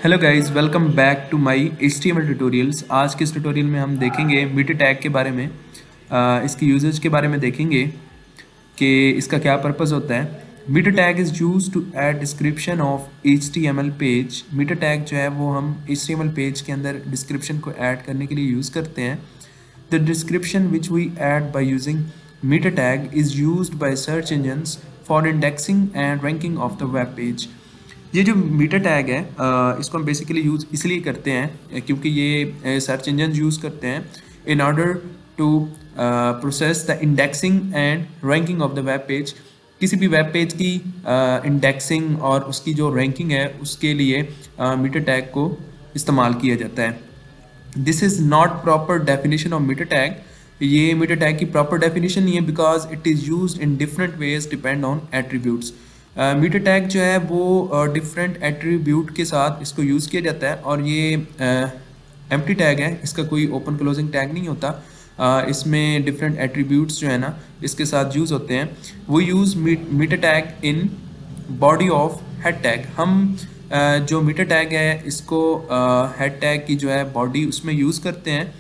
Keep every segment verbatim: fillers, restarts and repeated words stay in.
Hello guys, welcome back to my H T M L tutorials. आज के इस tutorial में हम देखेंगे मीटर टैग के बारे में, आ, इसकी यूजेज के बारे में देखेंगे कि इसका क्या पर्पस होता है। Meta tag is use to add description of H T M L page. Meta tag जो है वो हम H T M L page के अंदर डिस्क्रिप्शन को ऐड करने के लिए यूज़ करते हैं। The description which we add by using meta tag is used by search engines for indexing and ranking of the web page. ये जो मीटर टैग है इसको हम बेसिकली यूज़ इसलिए करते हैं क्योंकि ये सर्च इंजन यूज़ करते हैं in order to process the indexing and ranking of the web page. किसी भी वेब पेज की इंडेक्सिंग uh, और उसकी जो रैंकिंग है उसके लिए मीटर uh, टैग को इस्तेमाल किया जाता है। This is not proper definition of meta tag. ये मीटर टैग की प्रॉपर डेफिनेशन नहीं है because it is used in different ways depend on attributes. Meta uh, tag जो है वो डिफरेंट uh, एट्रीब्यूट के साथ इसको यूज़ किया जाता है और ये एम्प्टी uh, टैग है, इसका कोई ओपन क्लोजिंग टैग नहीं होता। uh, इसमें डिफरेंट एट्रीब्यूट्स जो है ना इसके साथ यूज़ होते हैं। वो use meta tag in body of head tag. हम uh, जो मीटर टैग है इसको हेड uh, टैग की जो है बॉडी उसमें यूज़ करते हैं।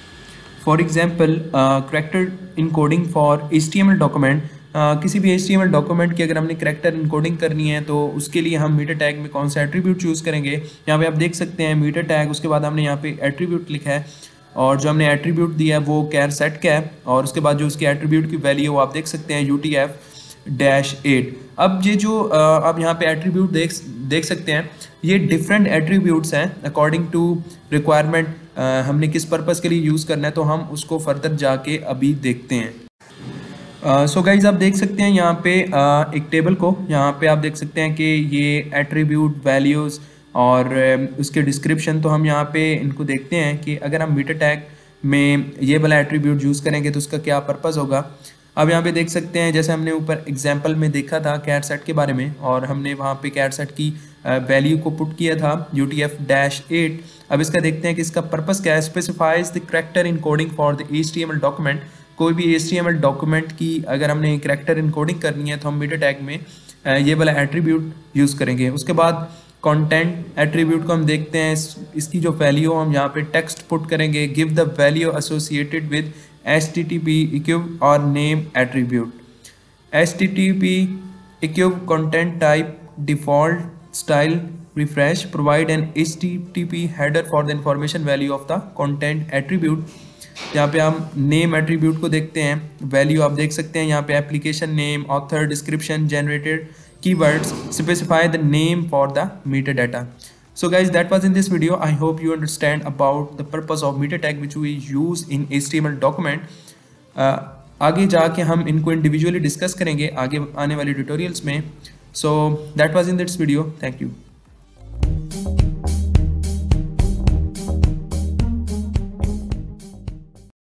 For example character encoding for H T M L document. Uh, किसी भी H T M L document की अगर हमने करैक्टर इनकोडिंग करनी है तो उसके लिए हम मीटर टैग में कौन सा एट्रीब्यूट चूज़ करेंगे। यहाँ पे आप देख सकते हैं मीटर टैग, उसके बाद हमने यहाँ पे एट्रीब्यूट लिखा है और जो हमने एट्रीब्यूट दिया है वो कैर सेट का है और उसके बाद जो उसकी एट्रीब्यूट की वैल्यू वो आप देख सकते हैं U T F dash eight. अब ये जो uh, आप यहाँ पे एट्रीब्यूट देख देख सकते हैं ये डिफरेंट एट्रीब्यूट्स हैं अकॉर्डिंग टू रिक्वायरमेंट। हमने किस पर्पज़ के लिए यूज़ करना है तो हम उसको फर्दर जाके अभी देखते हैं। सो uh, गाइज so आप देख सकते हैं यहाँ पे uh, एक टेबल को, यहाँ पे आप देख सकते हैं कि ये एट्रीब्यूट वैल्यूज़ और uh, उसके डिस्क्रिप्शन। तो हम यहाँ पे इनको देखते हैं कि अगर हम मीटर टैग में ये वाला एट्रीब्यूट यूज़ करेंगे तो उसका क्या पर्पस होगा। अब यहाँ पे देख सकते हैं जैसे हमने ऊपर एग्जांपल में देखा था कैर सेट के बारे में और हमने वहाँ पे कैर सेट की वैल्यू uh, को पुट किया था U T F dash eight. अब इसका देखते हैं कि इसका पर्पस क्या है। Specifies the character encoding for the H T M L document. कोई भी H T M L document की अगर हमने करैक्टर इनकोडिंग करनी है तो हम मीटर टैग में ये वाला एट्रीब्यूट यूज़ करेंगे। उसके बाद कंटेंट एट्रीब्यूट को हम देखते हैं, इसकी जो वैल्यू हम यहाँ पे टेक्स्ट पुट करेंगे। Give the value associated with H T T P equiv और name attribute. H T T P equiv content type default style refresh provide an H T T P header for the information value of the content attribute. यहाँ पे हम name attribute को देखते हैं, value आप देख सकते हैं यहाँ पे application name, author, description, generated keywords, specify the name for the metadata. So guys that was in this video. I hope you understand about the purpose of meta tag which we use in H T M L document. आगे जाके हम इनको individually discuss करेंगे आगे आने वाले tutorials में। So that was in this video. Thank you.